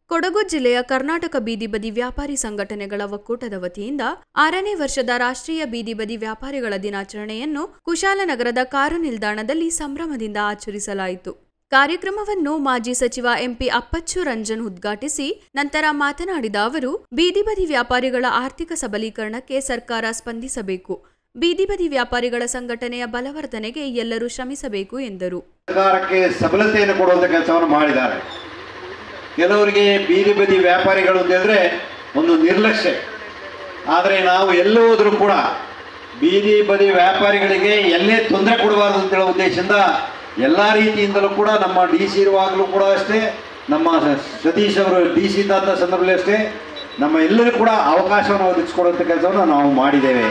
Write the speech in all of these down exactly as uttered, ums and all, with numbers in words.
ಕೊಡಗು ಜಿಲ್ಲೆಯ ಕರ್ನಾಟಕ ಬೀದಿ ಬದಿ ವ್ಯಾಪಾರಿ ಸಂಘಟನೆಗಳ ಒಕ್ಕೂಟದ ವತಿಯಿಂದ ಆರನೇ ವರ್ಷದ ರಾಷ್ಟ್ರೀಯ ಬೀದಿ ಬದಿ ವ್ಯಾಪಾರಿಗಳ ದಿನಾಚರಣೆಯನ್ನು ಕುಶಾಲನಗರದ ಕಾರು ನಿಲ್ದಾಣದಲ್ಲಿ ಸಂಭ್ರಮದಿಂದ ಆಚರಿಸಲಾಯಿತು. ಕಾರ್ಯಕ್ರಮವನ್ನು ಮಾಜಿ ಸಚಿವ ಎಂಪಿ ಅಪ್ಪಚ್ಚು ರಂಜನ್ ಉದ್ಘಾಟಿಸಿ ನಂತರ ಮಾತನಾಡಿದ ಅವರು, ಬೀದಿ ಬದಿ ವ್ಯಾಪಾರಿಗಳ ಆರ್ಥಿಕ ಸಬಲೀಕರಣಕ್ಕೆ ಸರ್ಕಾರ ಸ್ಪಂದಿಸಬೇಕು. ಬೀದಿ ಬದಿ ವ್ಯಾಪಾರಿಗಳ ಸಂಘಟನೆಯ ಬಲವರ್ಧನೆಗೆ ಎಲ್ಲರೂ ಶ್ರಮಿಸಬೇಕು ಎಂದರು. ಸರ್ಕಾರಕ್ಕೆ ಸಬಲತೆಯನ್ನು ಕೊಡುವಂತ ಕೆಲಸವನ್ನು ಮಾಡಿದ್ದಾರೆ. ಕೆಲವರಿಗೆ ಬೀದಿ ಬದಿ ವ್ಯಾಪಾರಿಗಳು ಅಂತ ಹೇಳಿದ್ರೆ ಒಂದು ನಿರ್ಲಕ್ಷ್ಯ. ಆದರೆ ನಾವು ಎಲ್ಲೇ ಹೋದರೂ ಕೂಡ ಬೀದಿ ಬದಿ ವ್ಯಾಪಾರಿಗಳಿಗೆ ಎಲ್ಲೇ ತೊಂದರೆ ಕೊಡಬಾರದು ಅಂತ ಹೇಳೋ ಉದ್ದೇಶದಿಂದ ಎಲ್ಲ ರೀತಿಯಿಂದಲೂ ಕೂಡ ನಮ್ಮ ಡಿ ಸಿ ಇರುವಾಗಲೂ ಕೂಡ ಅಷ್ಟೇ, ನಮ್ಮ ಸತೀಶ್ ಅವರು ಡಿ ಸಿ ಇದ್ದಂಥ ಸಂದರ್ಭದಲ್ಲಿ ಅಷ್ಟೇ, ನಮ್ಮ ಎಲ್ಲರೂ ಕೂಡ ಅವಕಾಶವನ್ನು ಒದಗಿಸ್ಕೊಡುವಂಥ ಕೆಲಸವನ್ನು ನಾವು ಮಾಡಿದ್ದೇವೆ.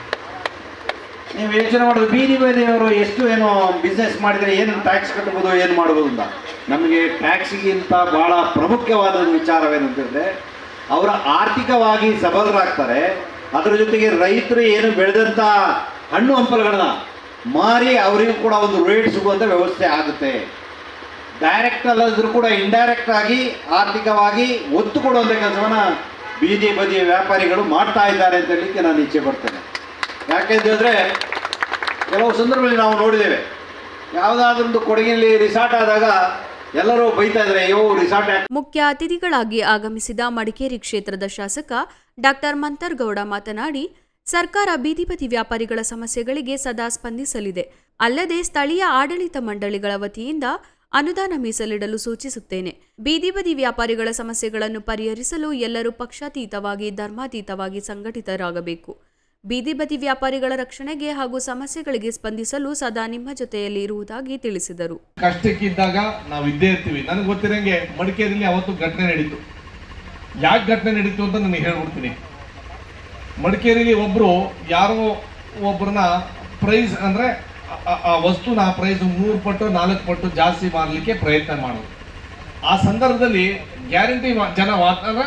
ನೀವು ಯೋಚನೆ ಮಾಡೋದು, ಬೀದಿ ಬದಿಯವರು ಎಷ್ಟು ಏನೋ ಬಿಸ್ನೆಸ್ ಮಾಡಿದರೆ ಏನು ಟ್ಯಾಕ್ಸ್ ಕಟ್ಟಬಹುದು, ಏನು ಮಾಡ್ಬೋದು ಅಂತ. ನಮಗೆ ಟ್ಯಾಕ್ಸಿಗಿಂತ ಭಾಳ ಪ್ರಮುಖವಾದ ವಿಚಾರವೇನಂತ ಹೇಳಿದ್ರೆ ಅವರ ಆರ್ಥಿಕವಾಗಿ ಸಬಲರಾಗ್ತಾರೆ. ಅದರ ಜೊತೆಗೆ ರೈತರು ಏನು ಬೆಳೆದಂಥ ಹಣ್ಣು ಹಂಪಲುಗಳನ್ನ ಮಾರಿ ಅವರಿಗೂ ಕೂಡ ಒಂದು ರೇಟ್ ಸಿಗುವಂಥ ವ್ಯವಸ್ಥೆ ಆಗುತ್ತೆ. ಡೈರೆಕ್ಟ್ ಅಲ್ಲದ್ರೂ ಕೂಡ ಇಂಡೈರೆಕ್ಟ್ ಆಗಿ ಆರ್ಥಿಕವಾಗಿ ಒತ್ತು ಕೊಡುವಂಥ ಕೆಲಸವನ್ನು ಬೀದಿ ಬದಿಯ ವ್ಯಾಪಾರಿಗಳು ಮಾಡ್ತಾ ಇದ್ದಾರೆ ಅಂತ ಹೇಳಲಿಕ್ಕೆ ನಾನು ಇಚ್ಛೆ ಪಡ್ತೇನೆ. ಯಾಕೆಂತ ಹೇಳಿದ್ರೆ ಕೆಲವು ಸಂದರ್ಭದಲ್ಲಿ ನಾವು ನೋಡಿದ್ದೇವೆ, ಯಾವುದಾದ್ರೊಂದು ಕೊಡಗಿನಲ್ಲಿ ರಿಸಾರ್ಟ್ ಆದಾಗ ಎಲ್ಲರೂ ಬೈತಾ ಇದ್ದಾರೆ, ಅಯ್ಯೋ ರಿಸಾರ್ಟ್. ಮುಖ್ಯ ಅತಿಥಿಗಳಾಗಿ ಆಗಮಿಸಿದ ಮಡಿಕೇರಿ ಕ್ಷೇತ್ರದ ಶಾಸಕ ಡಾಕ್ಟರ್ ಮಂತರ್ಗೌಡ ಮಾತನಾಡಿ, ಸರ್ಕಾರ ಬೀದಿ ಬದಿ ವ್ಯಾಪಾರಿಗಳ ಸಮಸ್ಯೆಗಳಿಗೆ ಸದಾ ಸ್ಪಂದಿಸಲಿದೆ. ಅಲ್ಲದೆ ಸ್ಥಳೀಯ ಆಡಳಿತ ಮಂಡಳಿಗಳ ವತಿಯಿಂದ ಅನುದಾನ ಮೀಸಲಿಡಲು ಸೂಚಿಸುತ್ತೇನೆ. ಬೀದಿ ಬದಿ ವ್ಯಾಪಾರಿಗಳ ಸಮಸ್ಯೆಗಳನ್ನು ಪರಿಹರಿಸಲು ಎಲ್ಲರೂ ಪಕ್ಷಾತೀತವಾಗಿ ಧರ್ಮಾತೀತವಾಗಿ ಸಂಘಟಿತರಾಗಬೇಕು. ಬೀದಿ ಬದಿ ವ್ಯಾಪಾರಿಗಳ ರಕ್ಷಣೆಗೆ ಹಾಗೂ ಸಮಸ್ಯೆಗಳಿಗೆ ಸ್ಪಂದಿಸಲು ಸದಾ ನಿಮ್ಮ ಜೊತೆಯಲ್ಲಿ ಇರುವುದಾಗಿ ತಿಳಿಸಿದರು. ಕಷ್ಟಕ್ಕಿದ್ದಾಗ ನಾವು ಇದ್ದೇ ಇರ್ತೀವಿ. ನನಗೆ ಗೊತ್ತಿರಂಗೆ ಮಡಿಕೇರಿಯಲ್ಲಿ ಅವತ್ತು ಘಟನೆ ನಡೀತು. ಯಾಕೆ ಘಟನೆ ನಡೀತು ಅಂತ ನನಗೆ ಹೇಳ್ಬಿಡ್ತೀನಿ. ಮಡಿಕೇರಿಯಲ್ಲಿ ಒಬ್ರು ಯಾರೋ ಒಬ್ಬರನ್ನ ಪ್ರೈಸ್ ಅಂದ್ರೆ ಆ ವಸ್ತುನ ಪ್ರೈಸ್ ಮೂರು ಪಟ್ಟು ನಾಲ್ಕು ಪಟ್ಟು ಜಾಸ್ತಿ ಮಾರಲಿಕ್ಕೆ ಪ್ರಯತ್ನ ಮಾಡೋದು. ಆ ಸಂದರ್ಭದಲ್ಲಿ ಗ್ಯಾರಂಟಿ ಜನ ಅಂದ್ರೆ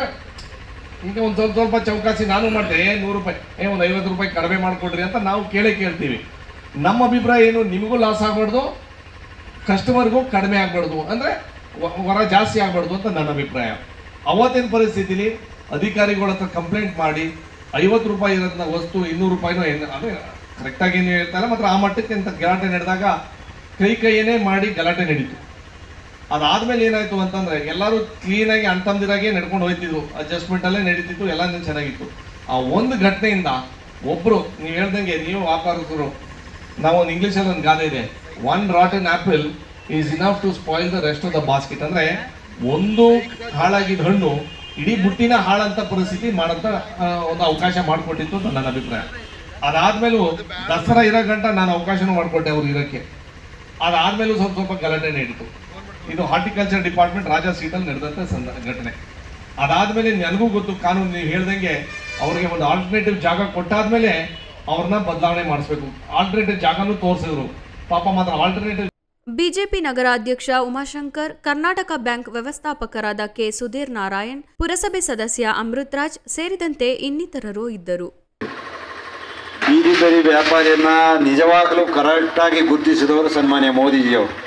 ಈಗ ಒಂದು ಸ್ವಲ್ಪ ಸ್ವಲ್ಪ ಚೌಕಾಸಿ ನಾನು ಮಾಡ್ತೇನೆ, ಏ ನೂರು ರೂಪಾಯಿ ಏ ಒಂದು ಐವತ್ತು ರೂಪಾಯಿ ಕಡಿಮೆ ಮಾಡಿಕೊಡ್ರಿ ಅಂತ ನಾವು ಕೇಳೇ ಕೇಳ್ತೀವಿ. ನಮ್ಮ ಅಭಿಪ್ರಾಯ ಏನು, ನಿಮಗೂ ಲಾಸ್ ಆಗ್ಬಾರ್ದು, ಕಸ್ಟಮರ್ಗೂ ಕಡಿಮೆ ಆಗ್ಬಾರ್ದು, ಅಂದ್ರೆ ಹೊರ ಜಾಸ್ತಿ ಆಗ್ಬಾರ್ದು ಅಂತ ನನ್ನ ಅಭಿಪ್ರಾಯ. ಅವತ್ತಿನ ಪರಿಸ್ಥಿತಿಲಿ ಅಧಿಕಾರಿಗಳ ಹತ್ರ ಕಂಪ್ಲೇಂಟ್ ಮಾಡಿ ಐವತ್ತು ರೂಪಾಯಿ ಇರೋದನ್ನ ವಸ್ತು ಇನ್ನೂರು ರೂಪಾಯಿನೋ ಏನು ಅದೇ ಕರೆಕ್ಟಾಗಿ ಏನು ಹೇಳ್ತಾರೆ. ಮಾತ್ರ ಆ ಮಟ್ಟಕ್ಕೆ ಅಂತ ಗಲಾಟೆ ನಡೆದಾಗ ಕೈ ಕೈಯೇ ಮಾಡಿ ಗಲಾಟೆ ನಡೀತು. ಅದಾದ್ಮೇಲೆ ಏನಾಯ್ತು ಅಂತಂದ್ರೆ ಎಲ್ಲರೂ ಕ್ಲೀನಾಗಿ ಅಣ್ತಂದಿರಾಗೆ ನಡ್ಕೊಂಡು ಹೋಯ್ತಿದ್ರು, ಅಡ್ಜಸ್ಟ್ಮೆಂಟ್ ಅಲ್ಲೇ ನಡೀತಿತ್ತು, ಎಲ್ಲ ಚೆನ್ನಾಗಿತ್ತು. ಆ ಒಂದು ಘಟನೆಯಿಂದ ಒಬ್ರು ನೀವು ಹೇಳ್ದಂಗೆ, ನೀವು ವ್ಯಾಪಾರಸ್ಥರು, ನಾವು ಒಂದು ಇಂಗ್ಲೀಷಲ್ಲಿ ಒಂದು ಗಾದೆ ಇದೆ, one rotten apple is enough to spoil the rest of the basket. ಅಂದ್ರೆ ಒಂದು ಹಾಳಾಗಿದ್ದ ಹಣ್ಣು ಇಡೀ ಬುಟ್ಟಿನ ಹಾಳಂತ ಪರಿಸ್ಥಿತಿ ಮಾಡಂತ ಒಂದು ಅವಕಾಶ ಮಾಡಿಕೊಟ್ಟಿತ್ತು ಅಂತ ನನ್ನ ಅಭಿಪ್ರಾಯ. ಅದಾದ್ಮೇಲೂ ದಸರಾ ಇರೋ ಗಂಟ ನಾನು ಅವಕಾಶನೂ ಮಾಡಿಕೊಟ್ಟೆ ಅವ್ರು ಇರೋಕ್ಕೆ. ಅದಾದ್ಮೇಲೂ ಸ್ವಲ್ಪ ಸ್ವಲ್ಪ ಗಲಾಟೆ ನಡೀತು. ಇದು ಹಾರ್ಟಿಕಲ್ಚರ್ ಡಿಪಾರ್ಟ್ಮೆಂಟ್ ರಾಜಾ ಸೀಟಲ್ಲಿ ನಡೆದಂಥ ಸಂದ ಘಟನೆ. ಅದಾದ್ಮೇಲೆ ನನಗೂ ಗೊತ್ತು, ಕಾನೂನು ನೀವು ಹೇಳ್ದಂಗೆ ಅವ್ರಿಗೆ ಒಂದು ಆಲ್ಟರ್ನೇಟಿವ್ ಜಾಗ ಕೊಟ್ಟಾದ್ಮೇಲೆ ಅವ್ರನ್ನ ಬದಲಾವಣೆ ಮಾಡಿಸ್ಬೇಕು. ಆಲ್ಟರ್ನೇಟಿವ್ ಜಾಗನೂ ತೋರಿಸಿದ್ರು, ಪಾಪ ಮಾತ್ರ ಆಲ್ಟರ್ನೇಟಿವ್. ಬಿಜೆಪಿ ನಗರ ಅಧ್ಯಕ್ಷ ಉಮಾಶಂಕರ್, ಕರ್ನಾಟಕ ಬ್ಯಾಂಕ್ ವ್ಯವಸ್ಥಾಪಕರಾದ ಕೆ ಸುಧೀರ್ ನಾರಾಯಣ್, ಪುರಸಭೆ ಸದಸ್ಯ ಅಮೃತರಾಜ್ ಸೇರಿದಂತೆ ಇನ್ನಿತರರು ಇದ್ದರು. ಬೀದಿ ಬದಿ ವ್ಯಾಪಾರಿಯನ್ನ ನಿಜವಾಗಲೂ ಕರೆಕ್ಟಾಗಿ ಗುರುತಿಸಿದವರು ಸನ್ಮಾನ್ಯ ಮೋದಿಜಿಯವರು.